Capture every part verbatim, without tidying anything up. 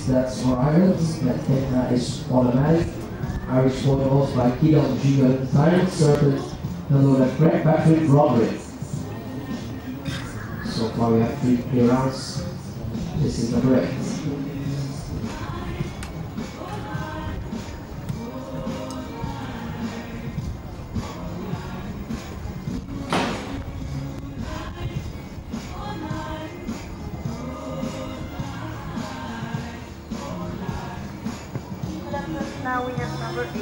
that's for Ireland, that Etna is automatic. Irish photos by Kidon G on time, circuit, hello that Greg Patrick Broderick. So far we have three clear rounds. This is the correct. Now we have number eight.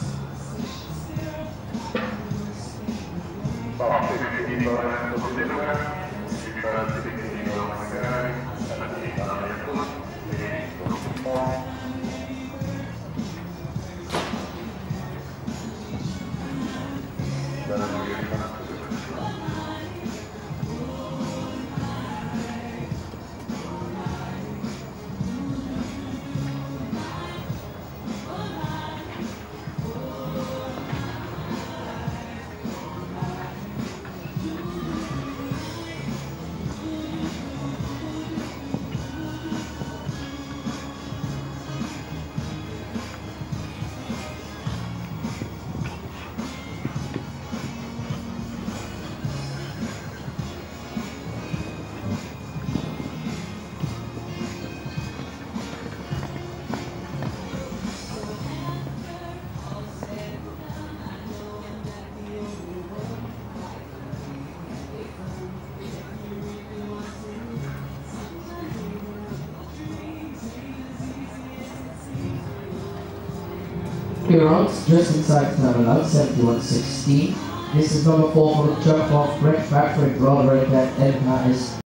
Clear rounds just inside level out, seventy-one sixteen. This is number four for the jump off Greg Patrick Broderick, and Edna is